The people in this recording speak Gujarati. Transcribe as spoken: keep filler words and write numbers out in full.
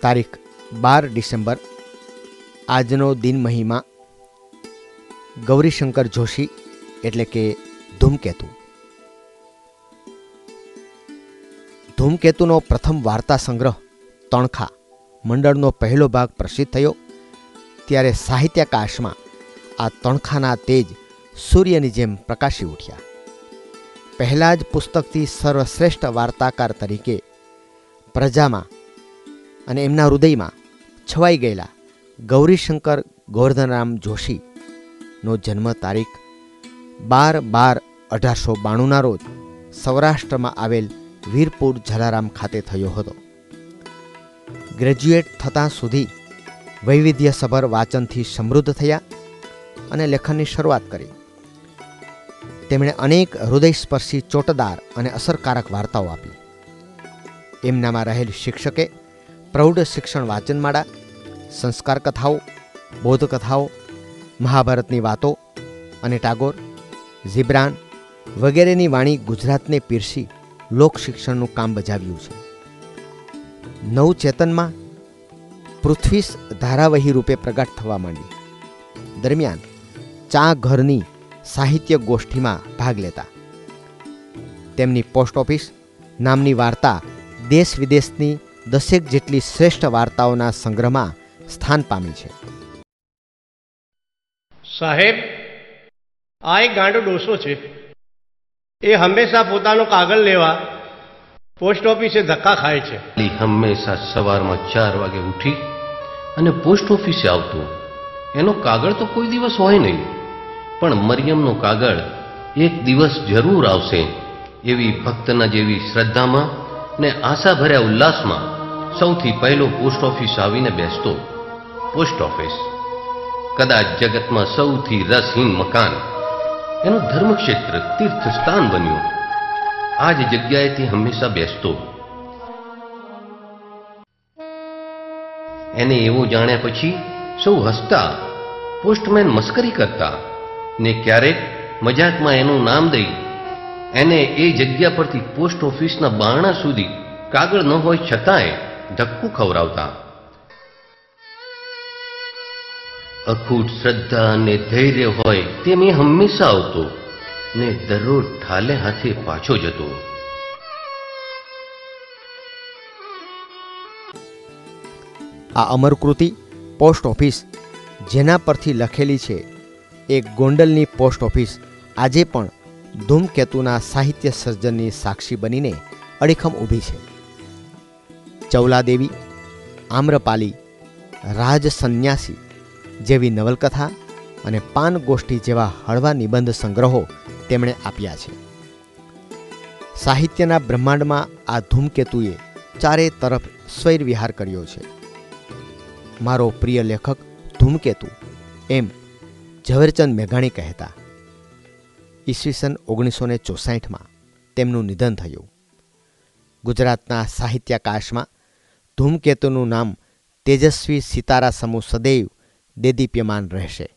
તારીખ બાર ડિસેમ્બર આજનો દિન મહિમા ગૌરીશંકર જોશી એટલે કે ધૂમકેતુ. ધૂમકેતુનો પ્રથમ વાર્તા સંગ્રહ તણખા મંડળનો પહેલો ભાગ પ્રસિદ્ધ થયો ત્યારે સાહિત્યાકાશમાં આ તણખાના તેજ સૂર્યની જેમ પ્રકાશી ઉઠ્યા. પહેલા જ પુસ્તકથી સર્વશ્રેષ્ઠ વાર્તાકાર તરીકે પ્રજામાં અને એમના હૃદયમાં છવાઈ ગયેલા ગૌરીશંકર ગોવર્ધનરામ જોશીનો જન્મ તારીખ બાર બાર અઢારસો બાણુંના રોજ સૌરાષ્ટ્રમાં આવેલ વીરપુર જલારામ ખાતે થયો હતો. ગ્રેજ્યુએટ થતાં સુધી વૈવિધ્યસભર વાંચનથી સમૃદ્ધ થયા અને લેખનની શરૂઆત કરી. તેમણે અનેક હૃદયસ્પર્શી ચોટદાર અને અસરકારક વાર્તાઓ આપી. એમનામાં રહેલ શિક્ષકે પ્રૌઢ શિક્ષણ વાચનમાળા, સંસ્કાર કથાઓ, બોધકથાઓ, મહાભારતની વાતો અને ટાગોર, ઝિબ્રાન વગેરેની વાણી ગુજરાતને પીરસી લોકશિક્ષણનું કામ બજાવ્યું છે. નવચેતનમાં પૃથ્વીસ ધારાવહી રૂપે પ્રગટ થવા માંડી. દરમિયાન ચા ઘરની સાહિત્ય ગોષ્ઠીમાં ભાગ લેતા તેમની પોસ્ટ ઓફિસ નામની વાર્તા દેશ વિદેશની દસેક જેટલી શ્રેષ્ઠ વાર્તાઓના સંગ્રહમાં સ્થાન પામી છે. સાહેબ, આ એક ગાંડો ડોસો છે. એ હંમેશા પોતાનો કાગળ લેવા પોસ્ટ ઓફિસે ધક્કા ખાય છે. હંમેશા સવારમાં ચાર વાગે ઉઠી અને પોસ્ટ ઓફિસે આવતો. એનો કાગળ તો કોઈ દિવસ હોય નહીં, પણ મરિયમનો કાગળ એક દિવસ જરૂર આવશે એવી ભક્તના જેવી શ્રદ્ધામાં ને આશા ભર્યા ઉલ્લાસમાં સૌથી પહેલો પોસ્ટ ઓફિસ આવીને બેસતો. પોસ્ટ ઓફિસ કદાચ જગતમાં સૌથી રસહીન મકાન, એનું ધર્મક્ષેત્ર તીર્થ સ્થાન બન્યું. આ જ જગ્યાએથી હંમેશા બેસતો. એને એવું જાણ્યા પછી સૌ હસતા, પોસ્ટમેન મસ્કરી કરતા ને ક્યારેક મજાકમાં એનું નામ દઈ એને એ જગ્યા પરથી પોસ્ટ ઓફિસના બારણા સુધી કાગળ ન હોય છતાંય ધક્કું ખવડાવતા. અખૂટ શ્રદ્ધા અને ધૈર્ય હોય તેમ એ હંમેશા આવતો ને દરરોજ ઠાલે હાથે પાછો જતો. આ અમરકૃતિ પોસ્ટ ઓફિસ જેના પરથી લખેલી છે એ ગોંડલની પોસ્ટ ઓફિસ આજે પણ ધૂમકેતુના સાહિત્ય સર્જનની સાક્ષી બનીને અડીખમ ઊભી છે. ચૌલાદેવી, આમ્રપાલી, રાજ સંન્યાસી જેવી નવલકથા અને પાન ગોષ્ઠી જેવા હળવા નિબંધ સંગ્રહો તેમણે આપ્યા છે. સાહિત્યના બ્રહ્માંડમાં આ ધૂમકેતુએ ચારે તરફ સ્વૈર વિહાર કર્યો છે. મારો પ્રિય લેખક ધૂમકેતુ એમ ઝવેરચંદ મેઘાણી કહેતા. ઈસવીસન ઓગણીસો ને ચોસાઠમાં તેમનું નિધન થયું. ગુજરાતના સાહિત્યાકાશમાં ધૂમકેતુનું નામ તેજસ્વી સિતારા સમૂહ સદૈવ દેદીપ્યમાન રહેશે.